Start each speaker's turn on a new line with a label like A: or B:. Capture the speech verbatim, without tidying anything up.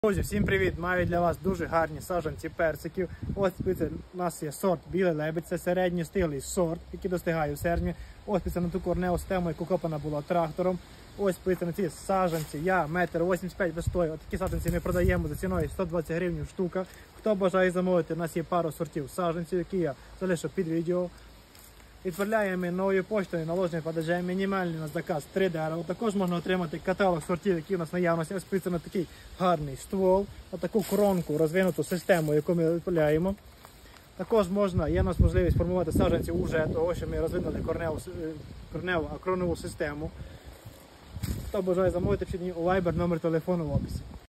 A: Друзі, всім привіт! Маю для вас дуже гарні саджанці персиків. Ось у нас є сорт Білий Лебедь, це середньо стиглий сорт, який достигає у серпні. Ось на ту корневу стему, яку копана була трактором. Ось на ці саджанці, я метр вісімдесят п'ять висотою. Такі саджанці ми продаємо за ціною сто двадцять гривень штука. Хто бажає замовити, у нас є пару сортів саджанців, які я залишу під відео. Відправляємо новою поштою, наложеним падежем, мінімальний у нас заказ три дерева. Також можна отримати каталог сортів, які у нас наявності. Ось на такий гарний ствол, на таку коронку, розвинуту систему, яку ми відправляємо. Також можна, є у нас можливість формувати саджанці уже того, що ми розвинули корневу, корневу акронову систему. Хто бажає замовити, пишіть мені у Viber, номер телефону в описі.